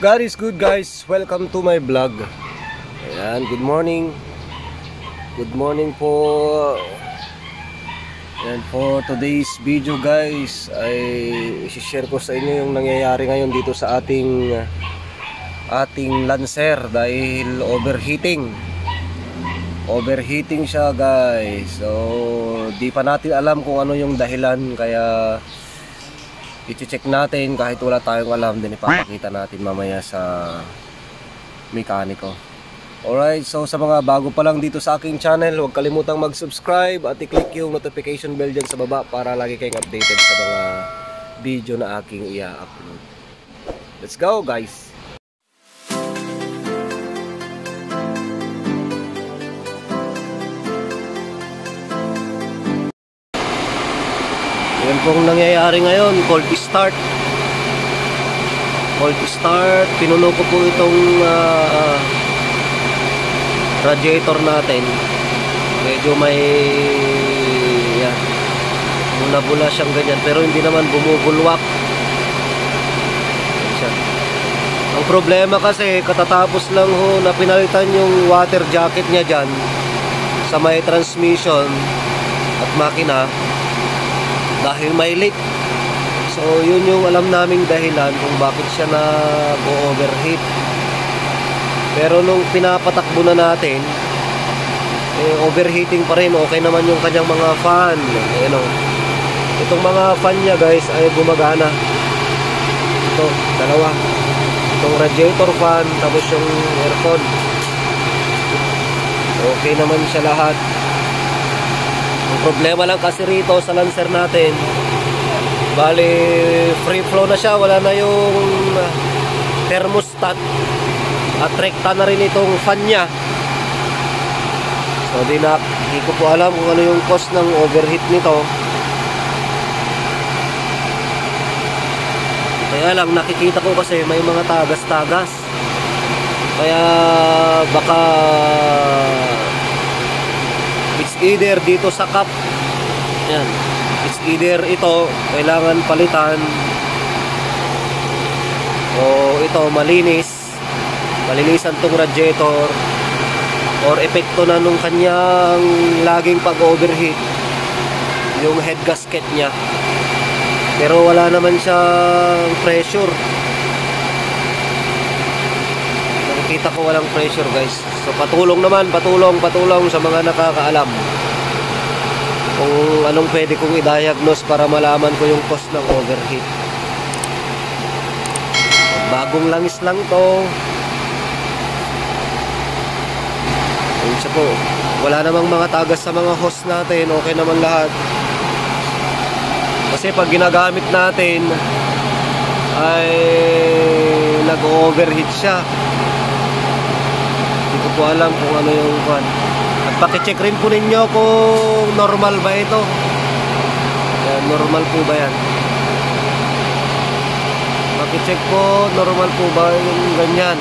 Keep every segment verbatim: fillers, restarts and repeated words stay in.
God is good, guys. Welcome to my vlog. Ayan, good morning. Good morning po. And for today's video, guys, ay i-share ko sa inyo yung nangyayari ngayon dito sa ating ating Lancer dahil overheating. Overheating siya, guys. So, di pa natin alam kung ano yung dahilan, kaya i-check natin kahit wala tayong alam, din ipapakita natin mamaya sa mekaniko. Alright, so sa mga bago pa lang dito sa aking channel, huwag kalimutang mag-subscribe at i-click yung notification bell dyan sa baba para lagi kayong updated sa mga video na aking i-upload. Let's go, guys! Yan pong nangyayari ngayon, cold start. Cold start, pinuno ko po itong uh, radiator natin. Medyo may yan, bula-bula siyang ganyan, pero hindi naman bumubulwak. Yan siya. Ang problema kasi, katatapos lang ho na pinalitan yung water jacket niya dyan sa may transmission at makina dahil may leak. So yun yung alam naming dahilan kung bakit siya nag-overheat. Pero nung pinapatakbo na natin, eh, overheating pa rin. Okay naman yung kanyang mga fan. Ayan o. Itong mga fan niya, guys, ay gumagana. Ito, dalawa. Itong radiator fan, tapos yung aircon. Okay naman siya lahat. Ang problema lang kasi rito sa Lancer natin, bali free flow na siya, wala na yung thermostat at rekta na rin itong fan nya. So di na, di ko po alam kung ano yung cause ng overheat nito. Kaya lang nakikita ko kasi may mga tagas-tagas, kaya baka it's either dito sa cup. Yan. It's either ito kailangan palitan, o ito malinis, malinisan tong radiator, or epekto na nung kanyang laging pag-overheat yung head gasket nya. Pero wala naman siyang pressure. Nakikita ko walang pressure, guys. So patulong naman, patulong, patulong sa mga nakakaalam kung anong pwede kong i-diagnose para malaman ko yung cause ng overheat. Bagong langis lang to. Ayun siya po. Wala namang mga tagas sa mga hose natin. Okay naman lahat. Kasi pag ginagamit natin ay nag-overheat siya. Hindi ko po alam kung ano yung fan. At pakicheck rin po ninyo kung normal ba ito. Yan, normal po ba yan? Pakicheck po, normal po ba yung ganyan?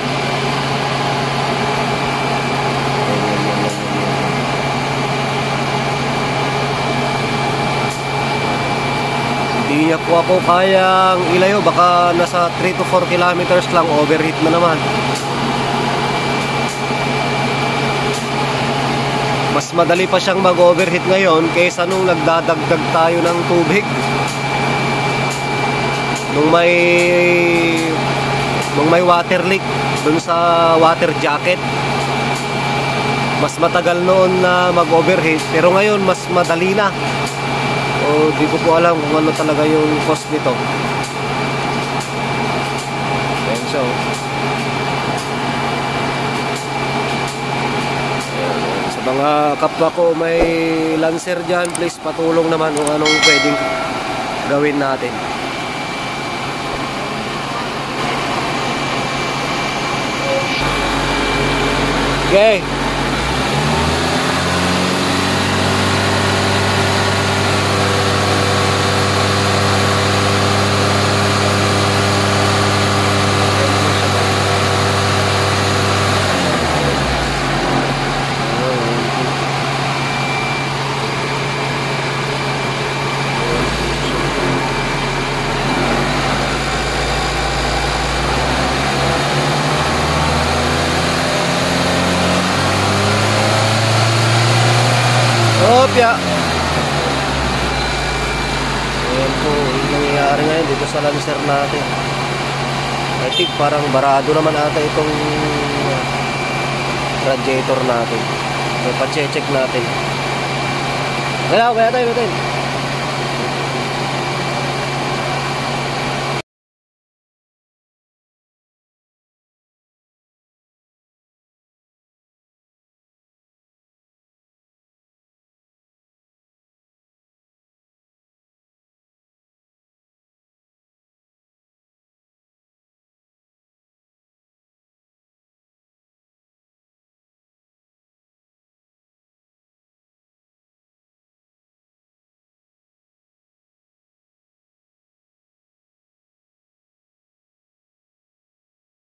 Hindi niya po ako kayang ilayo. Baka nasa three to four kilometers lang, overheat na naman. Mas madali pa siyang mag-overheat ngayon kaysa nung nagdadagdag tayo ng tubig. Nung may nung may water leak dun sa water jacket, mas matagal noon na mag-overheat, pero ngayon mas madali na. O di ko po alam kung ano talaga yung cause nito. Ayan siya. Sa mga kapwa ko may Lancer dyan, please patulong naman kung anong pwedeng gawin natin. Okay. pamilya. Ayan po yung nangyayari ngayon dito sa Lancer natin. I think parang barado naman ata itong radiator natin. So, pa-check natin. Kaya, kaya tayo, kaya tayo.